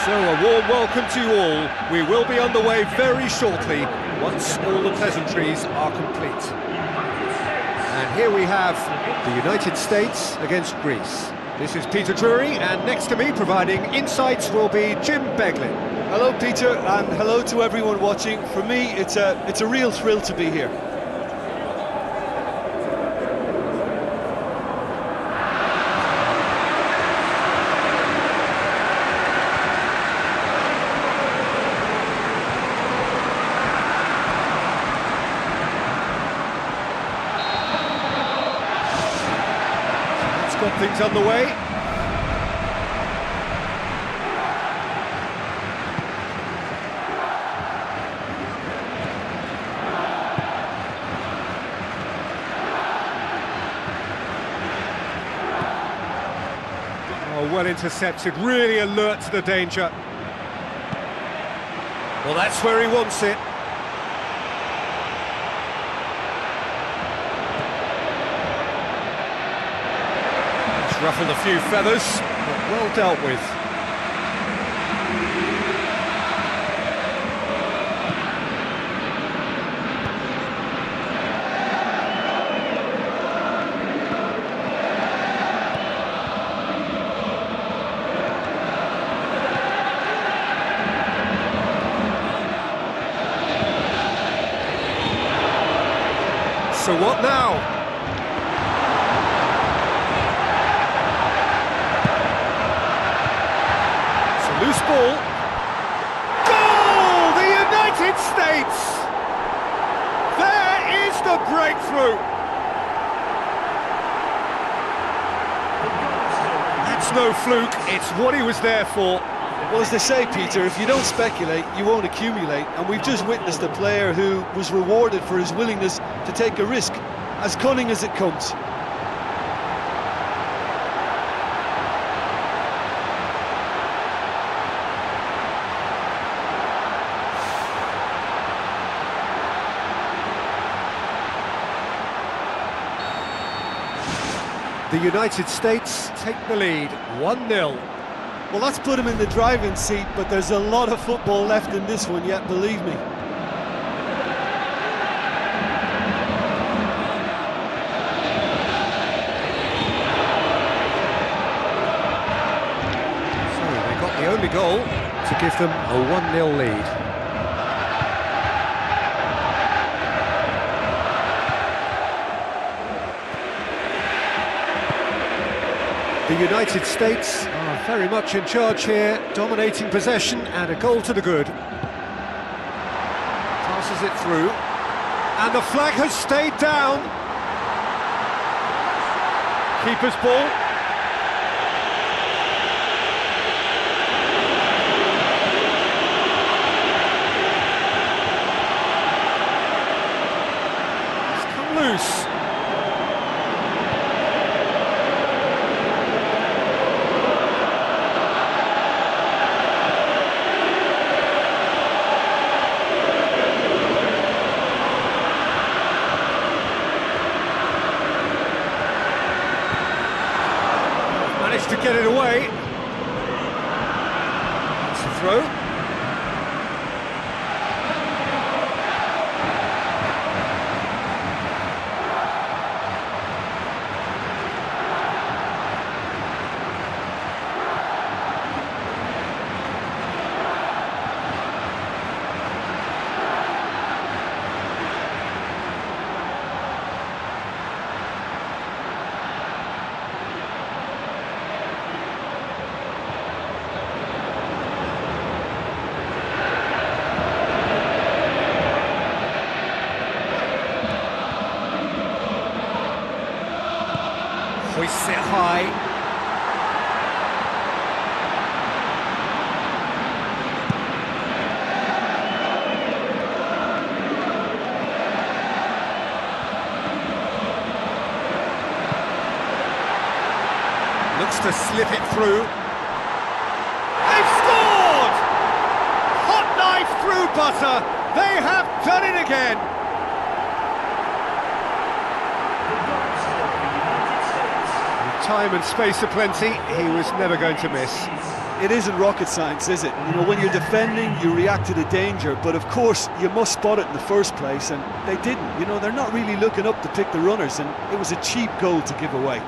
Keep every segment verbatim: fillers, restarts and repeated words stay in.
So a warm welcome to you all. We will be underway very shortly once all the pleasantries are complete. And here we have the United States against Greece. This is Peter Drury, and next to me providing insights will be Jim Beglin. Hello Peter, and hello to everyone watching. For me, it's a, it's a real thrill to be here. Got things underway. Oh, well intercepted, really alert to the danger. Well, that's where he wants it. Ruffled a few feathers, but well dealt with. So what now? Loose ball. Goal! The United States! There is the breakthrough! That's no fluke, it's what he was there for. Well, as they say, Peter, if you don't speculate, you won't accumulate. And we've just witnessed a player who was rewarded for his willingness to take a risk, as cunning as it comes. The United States take the lead, one nil. Well, that's put him in the driving seat, but there's a lot of football left in this one yet, believe me. So they got the only goal to give them a one nil lead. The United States are very much in charge here, dominating possession and a goal to the good. Passes it through, and the flag has stayed down. Keeper's ball. It's come loose. To get it away. It's a throw. Hoists it high. Looks to slip it through. They've scored! Hot knife through butter. They have done it again. Time and space aplenty, he was never going to miss. it isn't rocket science, is it? You know, when you're defending, you react to the danger, but of course, you must spot it in the first place, and they didn't. You know, they're not really looking up to pick the runners, and it was a cheap goal to give away.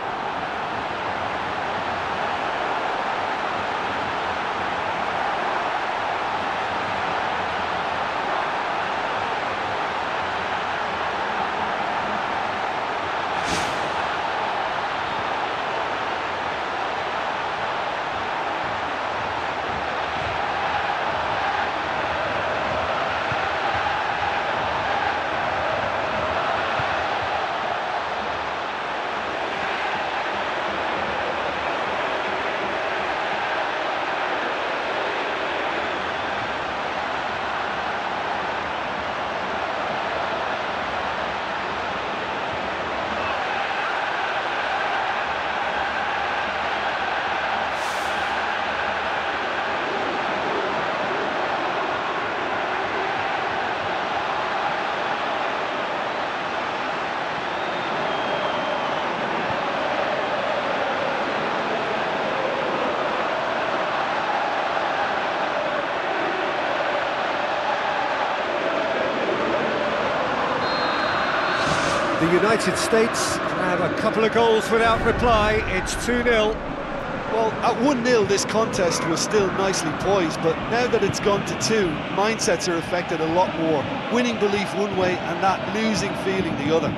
The United States have a couple of goals without reply. It's two nil. Well, at one nil this contest was still nicely poised, but now that it's gone to two, mindsets are affected a lot more. Winning belief one way and that losing feeling the other.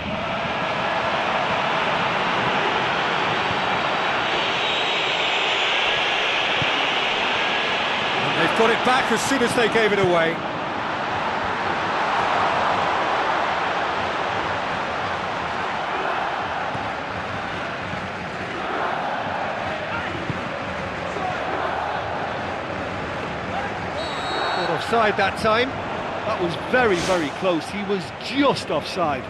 And they've got it back as soon as they gave it away. Offside that time. That was very, very close. He was just offside.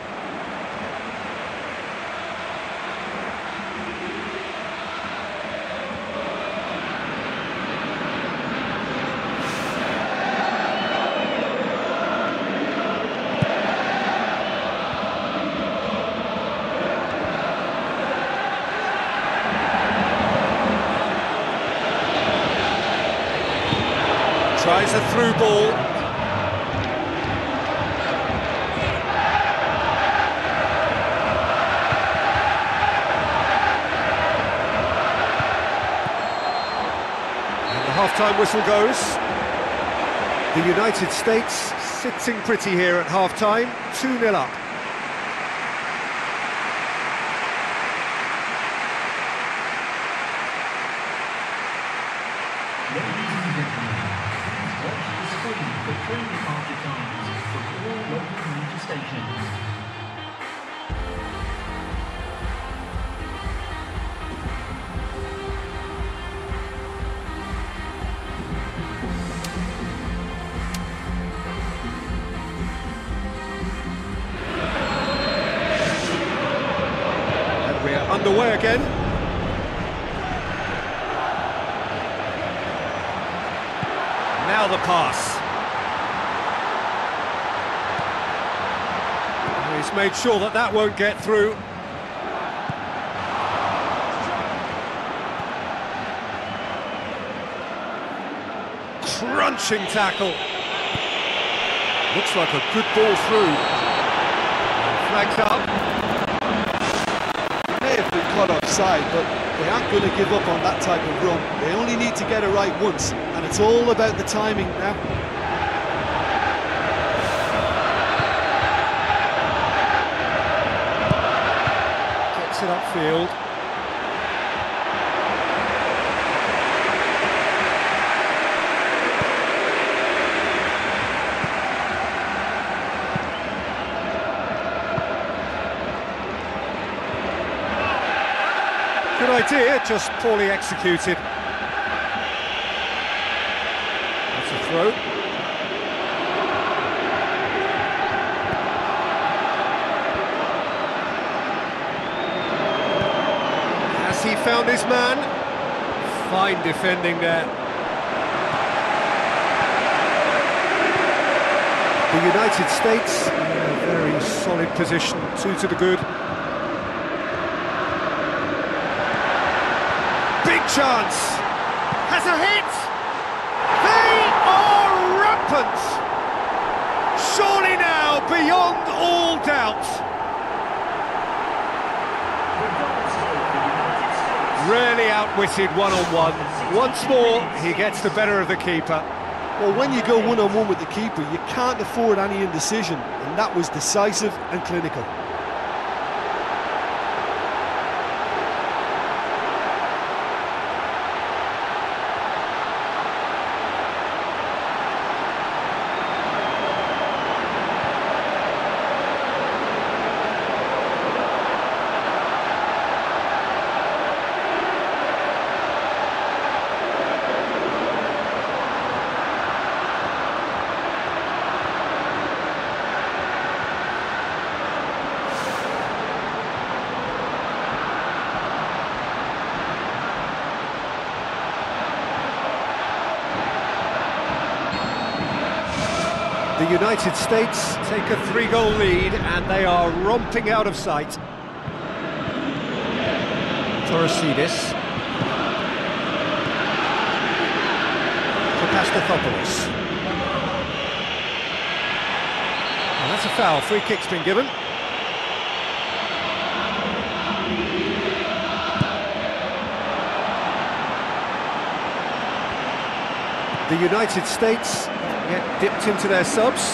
Tries a through ball. And the half-time whistle goes. The United States sitting pretty here at half-time, two nil up. For train departure times from all local major stations. And we're underway again. Now the pass. He's made sure that that won't get through. Crunching tackle. Looks like a good ball through. Flags up. They may have been caught offside, but they aren't going to give up on that type of run. They only need to get it right once, and it's all about the timing now. Gets it upfield. Good idea, just poorly executed. That's a throw. Has he found his man? Fine defending there. The United States in a very solid position, two to the good. Big chance! has a hit! They are rampant! Surely now, beyond all doubt. Really outwitted one-on-one. Once more, he gets the better of the keeper. Well, when you go one-on-one with the keeper, you can't afford any indecision, and that was decisive and clinical. The United States take a three-goal lead and they are romping out of sight. Torosidis. Castolo. And that's a foul. Free kick's been given. The United States get dipped into their subs.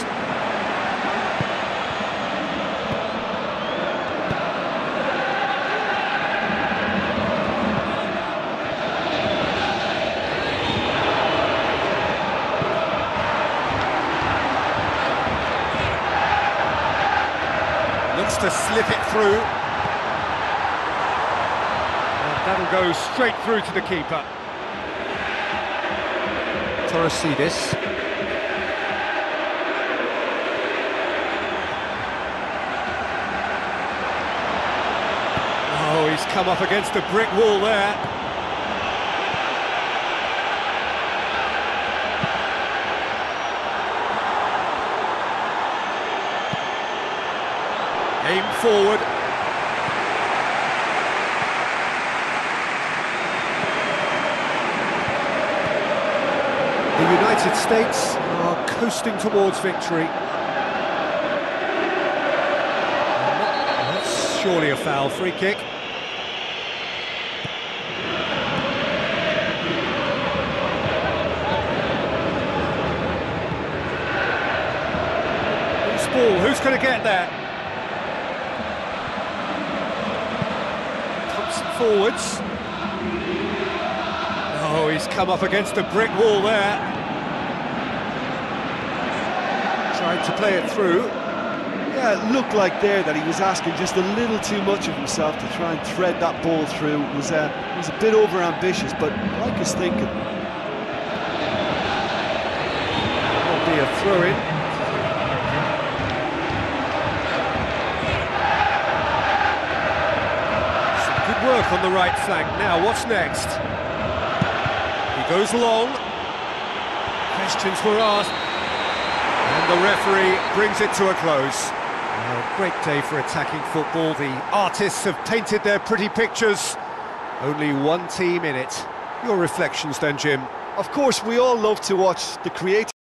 Looks to slip it through. And that'll go straight through to the keeper. Torosidis. Oh, he's come up against a brick wall there. Aim forward. The United States are coasting towards victory. That's surely a foul. Free kick. Loose ball. Who's going to get there? Pumps it forwards. Oh, he's come up against a brick wall there. Tried to play it through. Yeah, it looked like there that he was asking just a little too much of himself to try and thread that ball through. It was, uh, it was a bit over-ambitious, but I like his thinking. Will be a throw-in. Some good work on the right flank. Now, what's next? He goes long. Questions were asked. And the referee brings it to a close. A great day for attacking football. The artists have painted their pretty pictures. Only one team in it. Your reflections then, Jim? Of course, we all love to watch the creative